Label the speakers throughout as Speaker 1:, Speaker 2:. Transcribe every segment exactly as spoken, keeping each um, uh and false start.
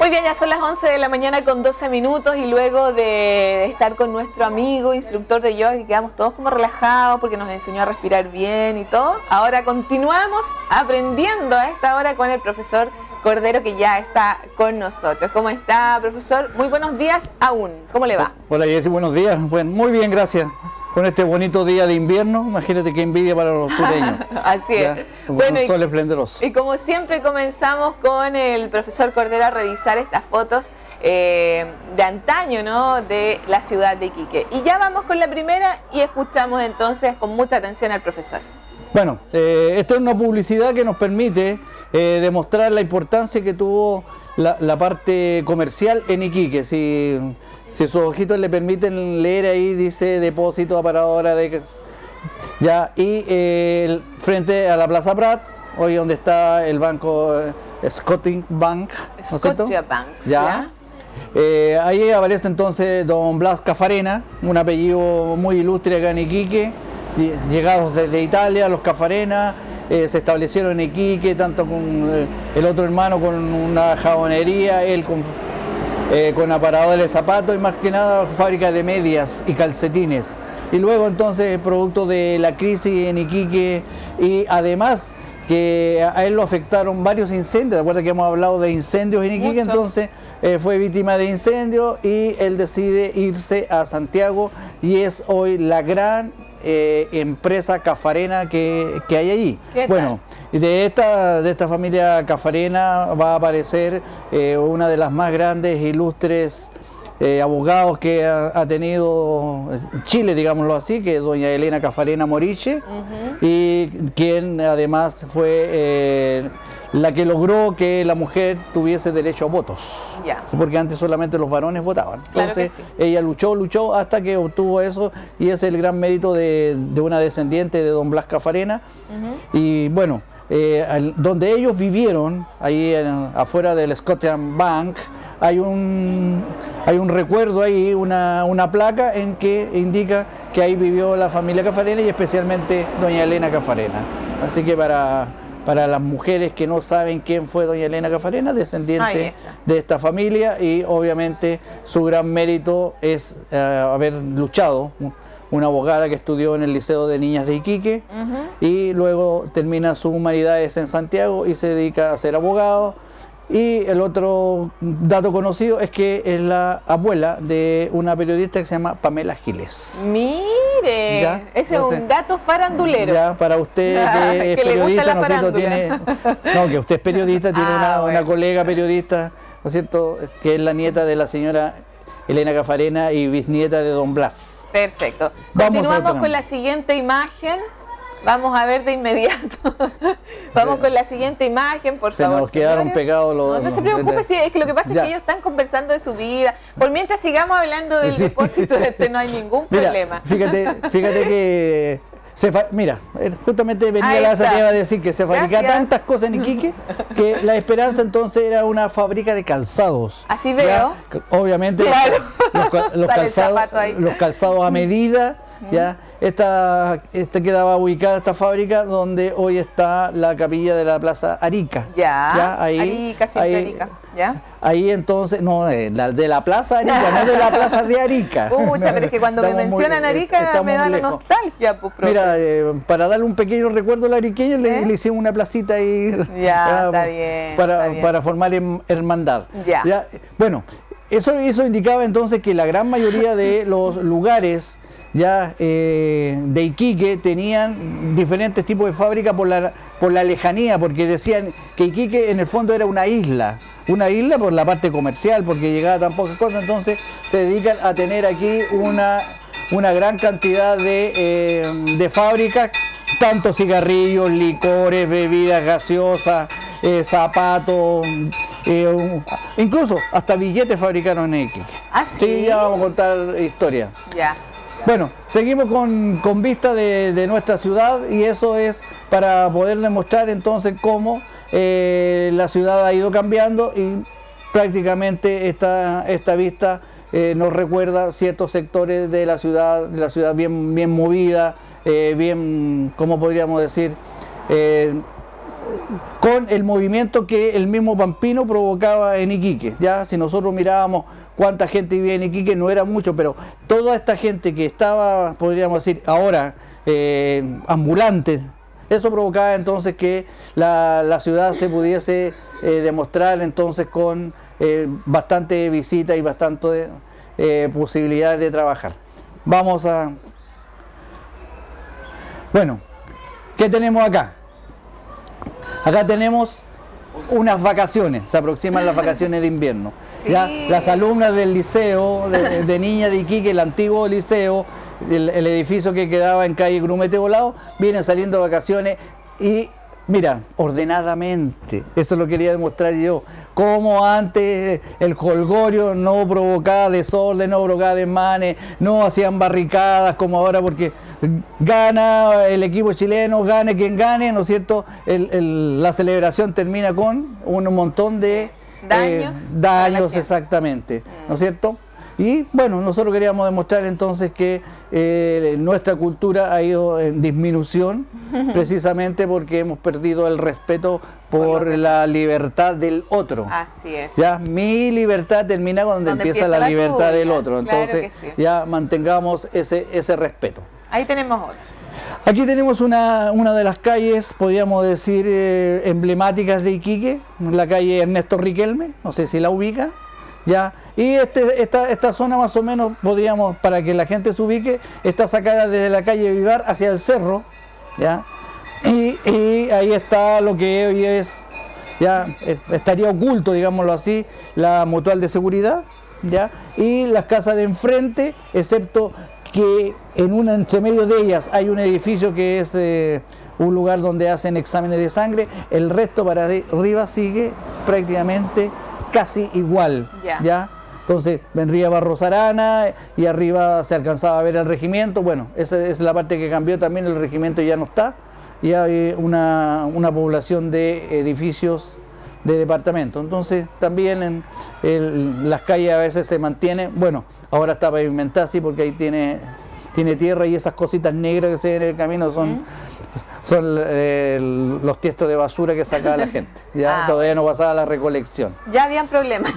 Speaker 1: Muy bien, ya son las once de la mañana con doce minutos y luego de estar con nuestro amigo, instructor de yoga, que quedamos todos como relajados porque nos enseñó a respirar bien y todo, ahora continuamos aprendiendo a esta hora con el profesor Cordero, que ya está con nosotros. ¿Cómo está, profesor? Muy buenos días aún. ¿Cómo le va?
Speaker 2: Hola, Jessy, buenos días. Bueno, muy bien, gracias. Con este bonito día de invierno, imagínate qué envidia para los sureños.
Speaker 1: Así es.
Speaker 2: ¿Ya?
Speaker 1: Bueno,
Speaker 2: un sol
Speaker 1: y,
Speaker 2: esplendoroso.
Speaker 1: Y como siempre comenzamos con el profesor Cordero a revisar estas fotos eh, de antaño, ¿no?, de la ciudad de Iquique. Y ya vamos con la primera y escuchamos entonces con mucha atención al profesor.
Speaker 2: Bueno, eh, esta es una publicidad que nos permite eh, demostrar la importancia que tuvo la, la parte comercial en Iquique. Si, si sus ojitos le permiten leer ahí, dice depósito, aparadora de... Ya, y eh, frente a la Plaza Prat, hoy donde está el banco eh, Scotia Bank, ¿no es cierto?
Speaker 1: Scotia Bank,
Speaker 2: ya.
Speaker 1: ¿ya?
Speaker 2: Eh, ahí aparece entonces don Blas Cafarena, un apellido muy ilustre acá en Iquique. Llegados desde Italia, los Cafarena eh, se establecieron en Iquique, tanto con eh, el otro hermano con una jabonería, él con, eh, con aparadores de zapatos y más que nada fábrica de medias y calcetines. Y luego entonces, producto de la crisis en Iquique y además que a él lo afectaron varios incendios, ¿de acuerdo que hemos hablado de incendios en Iquique? Mucho. Entonces eh, fue víctima de incendios y él decide irse a Santiago y es hoy la gran Eh, empresa cafarena que, que hay allí. Bueno, de esta, de esta familia cafarena va a aparecer eh, una de las más grandes, ilustres eh, abogados que ha, ha tenido Chile, digámoslo así, que es doña Elena Cafarena Moriche, uh-huh. y quien además fue eh, la que logró que la mujer tuviese derecho a votos, yeah. porque antes solamente los varones votaban. Entonces claro sí. ella luchó, luchó hasta que obtuvo eso y ese es el gran mérito de, de una descendiente de don Blas Cafarena. Uh-huh. Y bueno, eh, al, donde ellos vivieron, ahí en, afuera del Scotian Bank, hay un, hay un recuerdo ahí, una, una placa en que indica que ahí vivió la familia Cafarena y especialmente doña Elena Cafarena. Así que para... para las mujeres que no saben quién fue doña Elena Cafarena, descendiente de esta familia, y obviamente su gran mérito es uh, haber luchado, una abogada que estudió en el Liceo de Niñas de Iquique, uh-huh. y luego termina sus humanidades en Santiago y se dedica a ser abogado. Y el otro dato conocido es que es la abuela de una periodista que se llama Pamela Giles.
Speaker 1: Mire, ¿ya? Ese es un dato farandulero.
Speaker 2: Ya, para usted que es que periodista, ¿no es cierto? Tiene, no, que usted es periodista, tiene ah, una, bueno. una colega periodista, ¿no es cierto?, que es la nieta de la señora Elena Cafarena y bisnieta de don Blas.
Speaker 1: Perfecto. Vamos Continuamos con la siguiente imagen. Vamos a ver de inmediato. Vamos sí. con la siguiente imagen, por
Speaker 2: se
Speaker 1: favor.
Speaker 2: Se nos quedaron pegados los...
Speaker 1: No, no se preocupe, sí, es que lo que pasa ya. es que ellos están conversando de su vida. Por mientras sigamos hablando del sí. depósito, este no hay ningún
Speaker 2: mira,
Speaker 1: problema.
Speaker 2: Fíjate, fíjate que... Se fa... Mira, justamente venía la que iba a decir que se fabricaban tantas cosas en Iquique que la Esperanza entonces era una fábrica de calzados.
Speaker 1: Así veo.
Speaker 2: ¿Ya? Obviamente
Speaker 1: claro.
Speaker 2: los, los, los, calzados, los calzados a medida. ¿Ya? Esta, esta quedaba ubicada esta fábrica donde hoy está la capilla de la Plaza Arica.
Speaker 1: Ya,
Speaker 2: ¿ya? Ahí,
Speaker 1: Arica, siempre
Speaker 2: ahí,
Speaker 1: Arica. ¿Ya?
Speaker 2: Ahí entonces, no, de la, de la Plaza Arica, no de la Plaza de Arica.
Speaker 1: Pucha, pero es que cuando me mencionan muy, Arica me da la nostalgia. Pues,
Speaker 2: mira, eh, para darle un pequeño recuerdo al ariqueño, ¿eh? le, le hicimos una placita ahí.
Speaker 1: Ya, está bien,
Speaker 2: para,
Speaker 1: está bien.
Speaker 2: para formar hermandad.
Speaker 1: Ya.
Speaker 2: ¿Ya? Bueno, eso, eso indicaba entonces que la gran mayoría de los lugares ya eh, de Iquique tenían diferentes tipos de fábricas por la, por la lejanía, porque decían que Iquique en el fondo era una isla, una isla por la parte comercial, porque llegaba tan pocas cosas, entonces se dedican a tener aquí una, una gran cantidad de, eh, de fábricas, tanto cigarrillos, licores, bebidas gaseosas, eh, zapatos, eh, incluso hasta billetes fabricaron en Iquique.
Speaker 1: ¿Ah, sí?
Speaker 2: Sí, ya vamos a contar historia.
Speaker 1: Ya.
Speaker 2: Bueno, seguimos con, con vista de, de nuestra ciudad y eso es para poder demostrar entonces cómo eh, la ciudad ha ido cambiando y prácticamente esta, esta vista eh, nos recuerda ciertos sectores de la ciudad, de la ciudad bien, bien movida, eh, bien, ¿cómo podríamos decir? Eh, con el movimiento que el mismo Pampino provocaba en Iquique. Ya, si nosotros mirábamos cuánta gente vivía en Iquique, no era mucho, pero toda esta gente que estaba, podríamos decir, ahora eh, ambulante, eso provocaba entonces que la, la ciudad se pudiese eh, demostrar entonces con eh, bastante visita y bastante eh, posibilidades de trabajar. Vamos a... Bueno, ¿qué tenemos acá? Acá tenemos unas vacaciones, se aproximan las vacaciones de invierno.
Speaker 1: Sí.
Speaker 2: ¿Ya? Las alumnas del liceo, de, de Niña de Iquique, el antiguo liceo, el, el edificio que quedaba en calle Grumete Volado, vienen saliendo de vacaciones y mira, ordenadamente, eso lo quería demostrar yo, como antes el jolgorio no provocaba desorden, no provocaba desmanes, no hacían barricadas como ahora, porque gana el equipo chileno, gane quien gane, ¿no es cierto? El, el, la celebración termina con un montón de
Speaker 1: daños,
Speaker 2: eh, daños exactamente, ¿no es cierto? Y bueno, nosotros queríamos demostrar entonces que eh, nuestra cultura ha ido en disminución precisamente porque hemos perdido el respeto por, por la libertad del otro.
Speaker 1: Así es.
Speaker 2: Ya, mi libertad termina cuando empieza, empieza la, la libertad tuya, del otro. Entonces, claro sí. Ya mantengamos ese, ese respeto.
Speaker 1: Ahí tenemos otra.
Speaker 2: Aquí tenemos una, una de las calles, podríamos decir, eh, emblemáticas de Iquique, la calle Ernesto Riquelme, no sé si la ubica. ¿Ya? Y este, esta, esta zona más o menos, podríamos, para que la gente se ubique, está sacada desde la calle Vivar hacia el cerro, ¿ya? Y, y ahí está lo que hoy es, ya estaría oculto, digámoslo así, la mutual de seguridad, ¿ya? Y las casas de enfrente, excepto que en un entremedio de ellas hay un edificio que es eh, un lugar donde hacen exámenes de sangre, el resto para arriba sigue prácticamente casi igual, yeah. ¿Ya? Entonces vendría Barros Arana y arriba se alcanzaba a ver el regimiento. Bueno, esa es la parte que cambió también, el regimiento ya no está, y hay una, una población de edificios de departamento. Entonces también en el, las calles a veces se mantienen, bueno, ahora está pavimentada así porque ahí tiene, tiene tierra y esas cositas negras que se ven en el camino son... ¿Mm? Son eh, los tiestos de basura que sacaba la gente. Ya ah, todavía no pasaba la recolección.
Speaker 1: Ya habían problemas.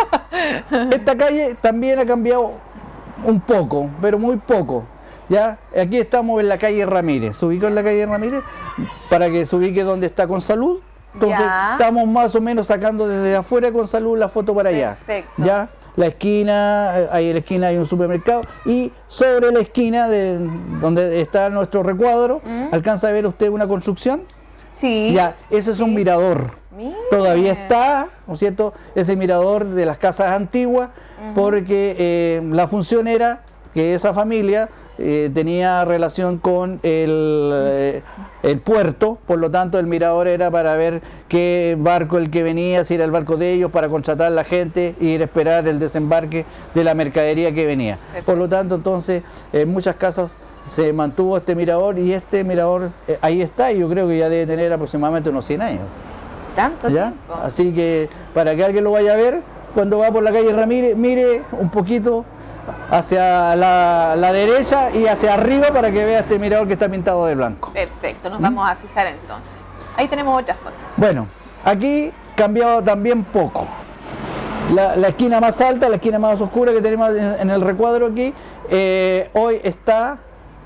Speaker 2: Esta calle también ha cambiado un poco, pero muy poco. Ya aquí estamos en la calle Ramírez. ¿Se ubicó en la calle Ramírez? Para que se ubique donde está Con Salud. Entonces ya. Estamos más o menos sacando desde afuera Con Salud la foto para allá.
Speaker 1: Perfecto.
Speaker 2: Ya. La esquina, ahí en la esquina hay un supermercado y sobre la esquina de donde está nuestro recuadro, ¿Mm? ¿Alcanza a ver usted una construcción?
Speaker 1: Sí.
Speaker 2: Ya, ese es sí. un mirador. Mire. Todavía está, ¿no es cierto? Ese mirador de las casas antiguas, uh-huh. porque eh, la función era que esa familia eh, tenía relación con el, eh, el puerto, por lo tanto el mirador era para ver qué barco el que venía, si era el barco de ellos, para contratar a la gente y ir a esperar el desembarque de la mercadería que venía. Perfecto. Por lo tanto, entonces, en muchas casas se mantuvo este mirador y este mirador eh, ahí está, y yo creo que ya debe tener aproximadamente unos cien años.
Speaker 1: ¿Tanto
Speaker 2: ¿Ya?
Speaker 1: tiempo?
Speaker 2: Así que para que alguien lo vaya a ver, cuando va por la calle Ramírez, mire un poquito hacia la, la derecha y hacia arriba para que vea este mirador que está pintado de blanco.
Speaker 1: Perfecto, nos ¿Mm? vamos a fijar entonces. Ahí tenemos otra foto.
Speaker 2: Bueno, aquí cambiado también poco. La, la esquina más alta, la esquina más oscura que tenemos en, en el recuadro aquí, eh, hoy está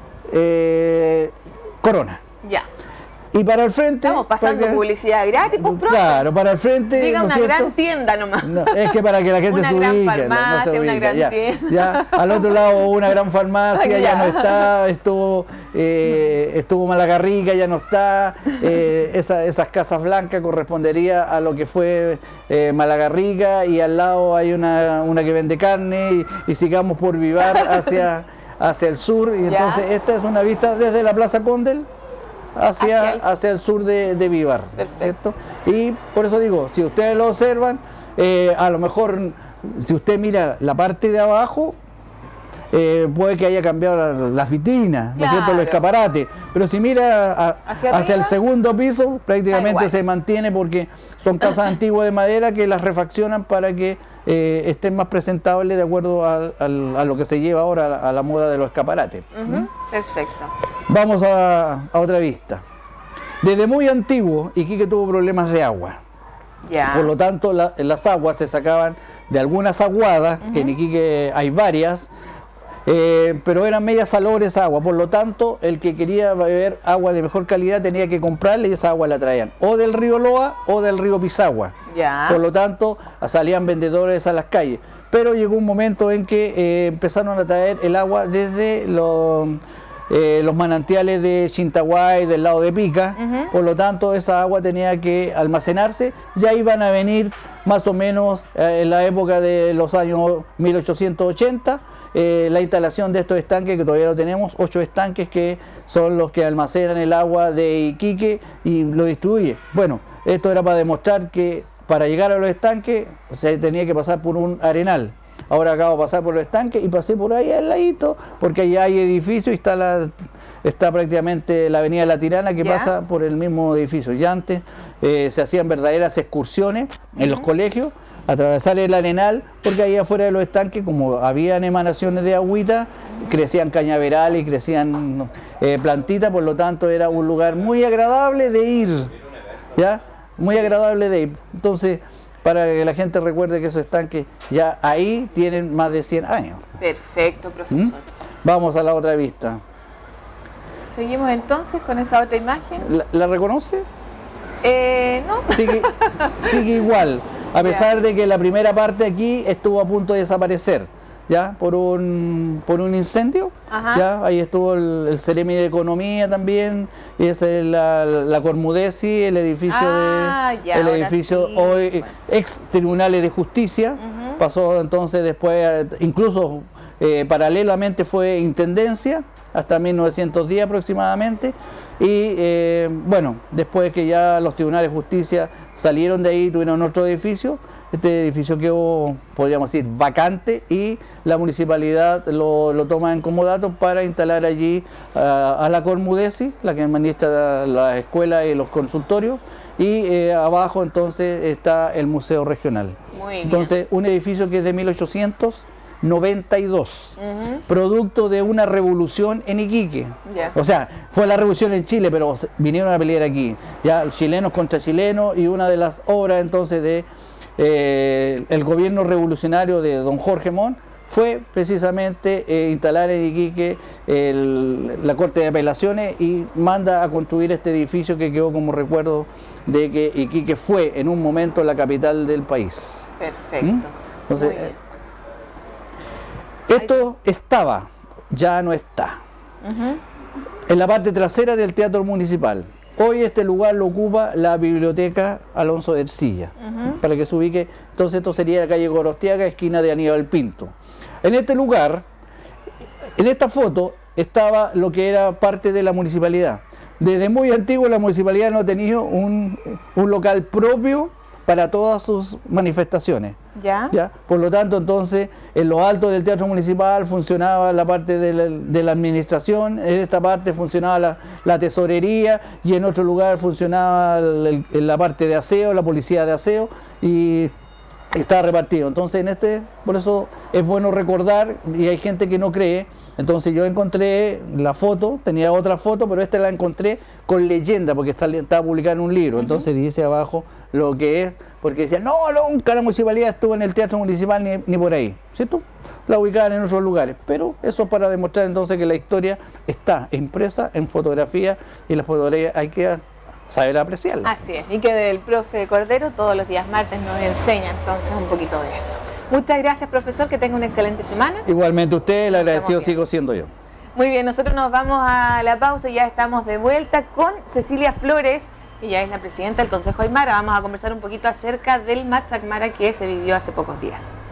Speaker 2: eh, Corona.
Speaker 1: Ya.
Speaker 2: Y para el frente...
Speaker 1: Estamos pasando
Speaker 2: que,
Speaker 1: publicidad gratis, pues, profe.
Speaker 2: Claro, para el frente...
Speaker 1: Diga
Speaker 2: ¿no
Speaker 1: una
Speaker 2: cierto?
Speaker 1: gran tienda nomás.
Speaker 2: No, es que para que la gente
Speaker 1: una
Speaker 2: se
Speaker 1: gran
Speaker 2: ubique,
Speaker 1: farmacia,
Speaker 2: no se ubique,
Speaker 1: una gran
Speaker 2: ya,
Speaker 1: tienda.
Speaker 2: Ya, al otro lado una gran farmacia, ya no está, estuvo, eh, estuvo Malagarriga, ya no está, eh, esa, esas casas blancas correspondería a lo que fue eh, Malagarriga, y al lado hay una, una que vende carne, y, y sigamos por Vivar hacia, hacia el sur, y entonces ¿Ya? esta es una vista desde la Plaza Condel, Hacia, hacia, el... hacia el sur de, de Vivar. Perfecto. Y por eso digo, si ustedes lo observan, eh, a lo mejor si usted mira la parte de abajo, eh, puede que haya cambiado las la vitrinas, claro. ¿no es cierto? Los escaparates, pero si mira a, hacia, hacia el segundo piso, prácticamente se mantiene, porque son casas antiguas de madera que las refaccionan para que eh, estén más presentables de acuerdo a, a, a lo que se lleva ahora, a la, a la moda de los escaparates.
Speaker 1: Uh-huh. ¿Mm? Perfecto.
Speaker 2: Vamos a, a otra vista. Desde muy antiguo, Iquique tuvo problemas de agua.
Speaker 1: Ya.
Speaker 2: Por lo tanto, la, las aguas se sacaban de algunas aguadas, uh-huh. que en Iquique hay varias, eh, pero eran medias salobres agua. Por lo tanto, el que quería beber agua de mejor calidad tenía que comprarle y esa agua la traían o del río Loa o del río Pisagua.
Speaker 1: Ya.
Speaker 2: Por lo tanto, salían vendedores a las calles. Pero llegó un momento en que eh, empezaron a traer el agua desde los... Eh, los manantiales de Chintaguay, del lado de Pica, uh-huh. por lo tanto esa agua tenía que almacenarse, ya iban a venir más o menos eh, en la época de los años mil ochocientos ochenta, eh, la instalación de estos estanques que todavía no tenemos, ocho estanques que son los que almacenan el agua de Iquique y lo distribuye. Bueno, esto era para demostrar que para llegar a los estanques se tenía que pasar por un arenal. Ahora acabo de pasar por los estanques y pasé por ahí al ladito, porque allá hay edificios y está, la, está prácticamente la avenida La Tirana que ¿Ya? pasa por el mismo edificio. Ya antes eh, se hacían verdaderas excursiones en uh-huh. los colegios, atravesar el arenal, porque ahí afuera de los estanques, como habían emanaciones de agüita, crecían cañaverales y crecían eh, plantitas, por lo tanto era un lugar muy agradable de ir, ¿ya? Muy agradable de ir. Entonces, para que la gente recuerde que esos estanques ya ahí tienen más de cien años.
Speaker 1: Perfecto, profesor. ¿Mm?
Speaker 2: Vamos a la otra vista.
Speaker 1: Seguimos entonces con esa otra imagen.
Speaker 2: ¿La, la reconoce?
Speaker 1: Eh, no.
Speaker 2: Sigue, sigue igual, a pesar ya. de que la primera parte aquí estuvo a punto de desaparecer, ¿ya? Por un, por un incendio. Ajá. ¿Ya? Ahí estuvo el, el Ceremi de Economía también, y es la, la Cormudesi, el edificio,
Speaker 1: ah,
Speaker 2: de,
Speaker 1: ya,
Speaker 2: el edificio
Speaker 1: sí.
Speaker 2: hoy
Speaker 1: Bueno.
Speaker 2: ex tribunales de justicia, uh-huh. pasó entonces después, incluso eh, paralelamente fue intendencia, hasta mil novecientos diez aproximadamente, y eh, bueno, después que ya los tribunales de justicia salieron de ahí, tuvieron otro edificio. Este edificio quedó, podríamos decir, vacante y la municipalidad lo, lo toma en comodato para instalar allí uh, a la Cormudesi, la que administra la escuela y los consultorios, y eh, abajo entonces está el Museo Regional.
Speaker 1: Muy bien.
Speaker 2: Entonces, un edificio que es de mil ochocientos noventa y dos, uh-huh. producto de una revolución en Iquique. Yeah. O sea, fue la revolución en Chile, pero vinieron a pelear aquí, ya chilenos contra chilenos, y una de las obras entonces de Eh, el gobierno revolucionario de don Jorge Montt fue precisamente eh, instalar en Iquique el, la Corte de Apelaciones y manda a construir este edificio que quedó como recuerdo de que Iquique fue en un momento la capital del país.
Speaker 1: Perfecto.
Speaker 2: ¿Mm? Entonces, eh, esto estaba, ya no está. Uh-huh. En la parte trasera del Teatro Municipal. Hoy este lugar lo ocupa la Biblioteca Alonso de Ercilla, uh-huh. para que se ubique. Entonces esto sería la calle Gorostiaga, esquina de Aníbal Pinto. En este lugar, en esta foto, estaba lo que era parte de la municipalidad. Desde muy antiguo la municipalidad no ha tenido un, un local propio para todas sus manifestaciones.
Speaker 1: ¿Ya?
Speaker 2: ¿Ya? Por lo tanto, entonces, en lo alto del Teatro Municipal funcionaba la parte de la, de la administración, en esta parte funcionaba la, la tesorería, y en otro lugar funcionaba el, el, la parte de aseo, la policía de aseo, y estaba repartido. Entonces, en este, por eso es bueno recordar, y hay gente que no cree. Entonces yo encontré la foto, tenía otra foto, pero esta la encontré con leyenda, porque está, está publicada en un libro. Uh-huh. Entonces dice abajo lo que es, porque decía, no, nunca la municipalidad estuvo en el Teatro Municipal ni, ni por ahí, ¿cierto? La ubicaban en otros lugares, pero eso para demostrar entonces que la historia está impresa en fotografía, y las fotografías hay que saber apreciarla.
Speaker 1: Así es, y que el profe Cordero todos los días martes nos enseña entonces un poquito de esto. Muchas gracias, profesor, que tenga una excelente semana.
Speaker 2: Igualmente usted, el agradecido sigo siendo yo.
Speaker 1: Muy bien, nosotros nos vamos a la pausa y ya estamos de vuelta con Cecilia Flores, ella es la presidenta del Consejo Aymara. Vamos a conversar un poquito acerca del Match Aymara que se vivió hace pocos días.